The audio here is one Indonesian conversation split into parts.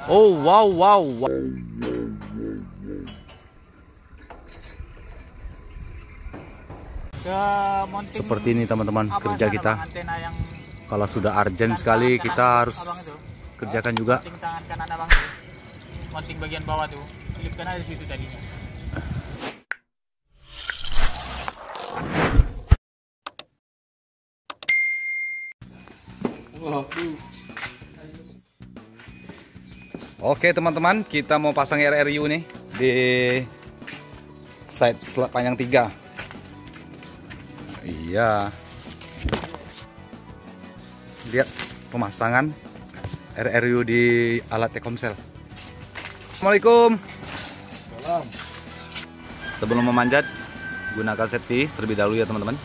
Oh, wow, wow, wow. Ke mounting Seperti ini teman-teman kerja sana, kita. Bang, antena yang Kalau sudah urgent tangan sekali kanan kita abang harus itu. kerjakan juga. Mounting tangan kanan abang tuh. Mounting bagian bawah tuh. Selipkan aja di situ tadinya. Oke teman-teman, kita mau pasang RRU nih di side selat panjang 3. Iya. Lihat pemasangan RRU di alat Telkomsel. Assalamualaikum. Salam. Sebelum memanjat, gunakan safety terlebih dahulu ya teman-teman.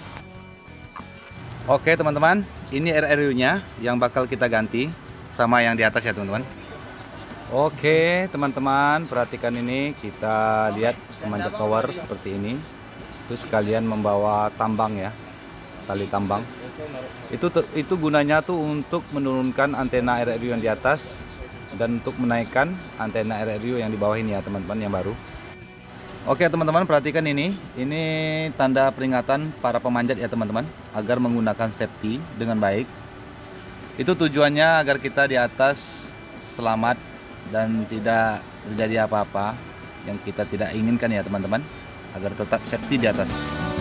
Oke teman-teman, ini RRU-nya yang bakal kita ganti sama yang di atas ya teman-teman. Oke teman-teman, perhatikan ini, kita lihat pemanjat tower seperti ini. Terus kalian membawa tambang ya, tali tambang. Itu gunanya tuh untuk menurunkan antena RRU yang di atas dan untuk menaikkan antena RRU yang di bawah ini ya teman-teman, yang baru. Oke teman-teman, perhatikan ini tanda peringatan para pemanjat ya teman-teman, agar menggunakan safety dengan baik. Itu tujuannya agar kita di atas selamat dan tidak terjadi apa-apa yang kita tidak inginkan ya teman-teman, agar tetap safety di atas.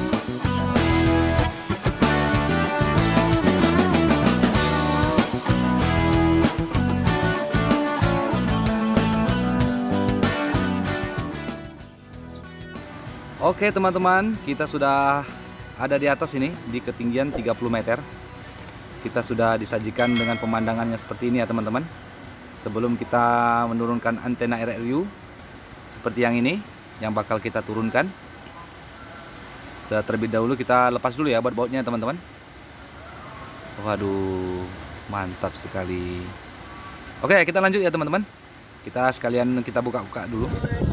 Oke teman-teman, kita sudah ada di atas ini di ketinggian 30 meter. Kita sudah disajikan dengan pemandangannya seperti ini ya teman-teman. Sebelum kita menurunkan antena RRU seperti yang ini, yang bakal kita turunkan, terlebih dahulu kita lepas dulu ya buat bautnya teman-teman. Waduh, mantap sekali. Oke, kita lanjut ya teman-teman. Kita sekalian kita buka-buka dulu.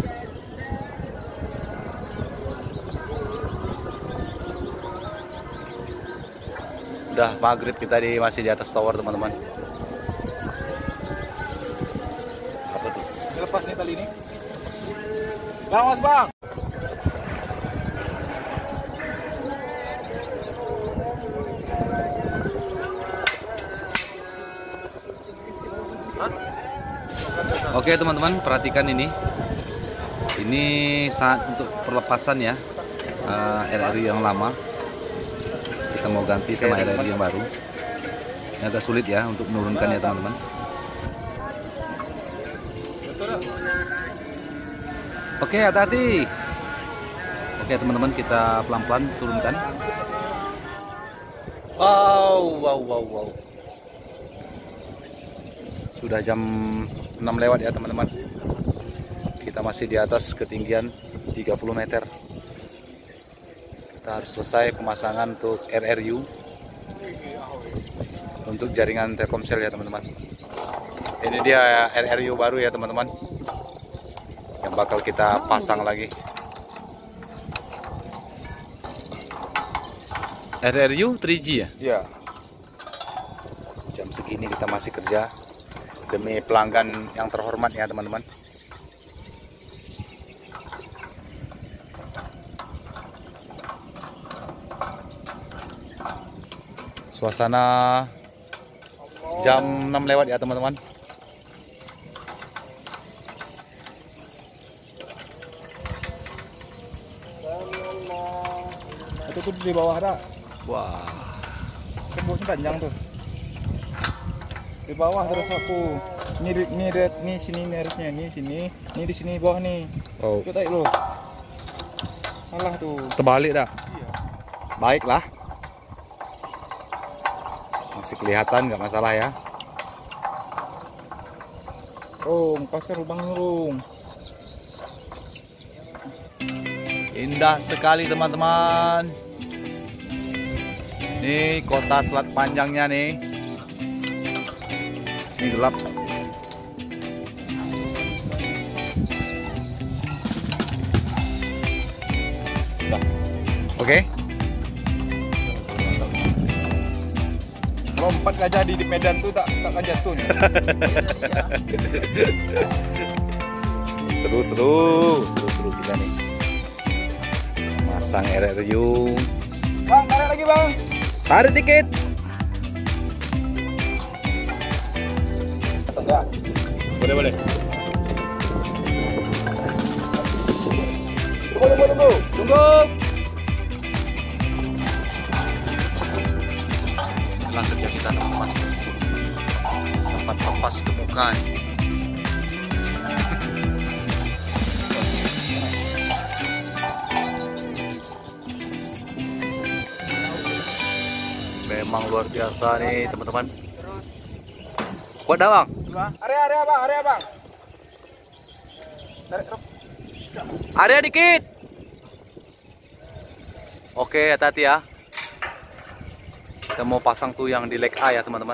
Udah maghrib, kita masih di atas tower teman-teman. Apa tuh? Lepas nih tali ini. Lawas bang. Oke teman-teman, perhatikan ini. Ini saat untuk perlepasan ya, RRU yang lama. Kita mau ganti sama RRU yang baru. Ini agak sulit ya untuk menurunkan ya teman-teman. Oke, hati-hati. Oke teman-teman, kita pelan-pelan turunkan. Wow, wow, wow, wow. Sudah jam 6 lewat ya teman-teman. Kita masih di atas ketinggian 30 meter. Kita harus selesai pemasangan untuk RRU untuk jaringan Telkomsel ya teman-teman. Ini dia RRU baru ya teman-teman, yang bakal kita pasang lagi. RRU 3G ya? Iya. Jam segini kita masih kerja demi pelanggan yang terhormat ya teman-teman. Suasana jam 6 lewat ya teman-teman. Itu tuh di bawah ada. Wah, Tembusnya panjang tuh. Di bawah terus aku. Ini sini nih harusnya, ini sini. Ini di sini bawah nih. oh, Itu tadi lo. Salah tuh. terbalik dah. Iya. Baiklah, masih kelihatan, nggak masalah ya. Rung, paskan lubang rung. Indah sekali teman-teman. Ini kota Selat Panjangnya nih. Ini gelap. Oke. lompat gak jadi di Medan tuh takkan jatuh. Seru kita nih. Masang RRU. Bang, tarik lagi bang. Tarik dikit. Boleh. Tunggu. Inilah kerja kita teman-teman. Sempat lepas ke muka. Memang luar biasa nih teman-teman. Kuat dah bang? Area bang. Area dikit. Oke, hati-hati ya. Kita mau pasang tuh yang di leg A ya teman-teman.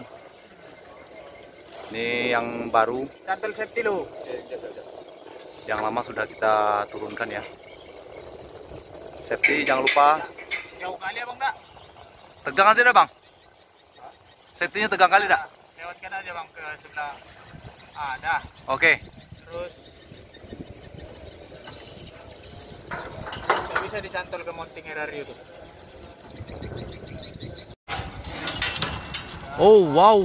Ini yang baru. Cantol safety lo. Yang lama sudah kita turunkan ya. Safety jangan lupa. Jauh kali ya bang dak. Tegang aja dah bang. Safety-nya tegang kali dah. Lewatkan aja bang ke sebelah. Dah. Oke. Terus bisa dicantol ke mounting RRU tuh. Oh wow.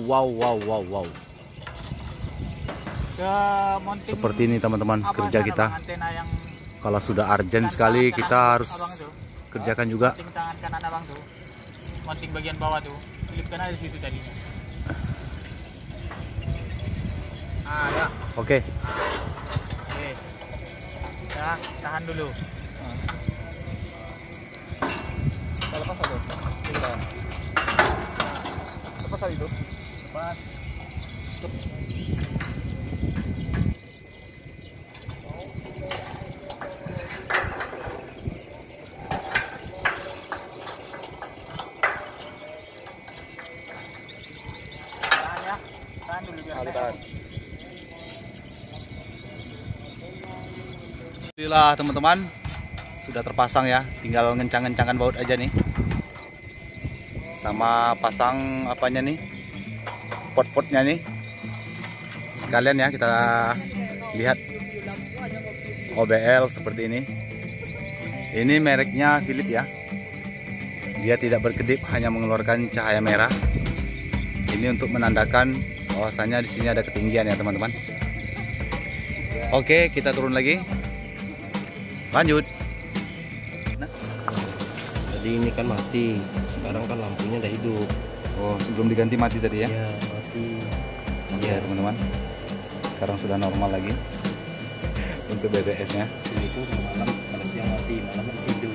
Ke mounting. Seperti ini teman-teman kerja kita. Antena yang Kalau sudah urgent sekali kita harus kerjakan juga. mounting tangan kanan abang tuh. Mounting bagian bawah tuh. Selipkan aja di situ tadinya. Ya. Oke. Oke. Tahan dulu. Kita lepas aja. Lepas aja itu. Lepas. Tahan ya. Tahan dulu biar Tahan. Alhamdulillah teman-teman sudah terpasang ya, tinggal ngencang-ngencangan baut aja nih, sama pasang apanya nih, pot-potnya nih. Sekalian ya kita lihat OBL seperti ini. Ini mereknya Philips ya, dia tidak berkedip, hanya mengeluarkan cahaya merah. Ini untuk menandakan bahwasanya di sini ada ketinggian ya teman-teman. Oke, kita turun lagi. Lanjut. Jadi ini kan mati, sekarang kan lampunya udah hidup. Oh, sebelum diganti mati tadi ya? Ya mati. Iya teman-teman. Sekarang sudah normal lagi untuk BTS-nya. Ini tuh malam, kalau siang mati, malam kan hidup.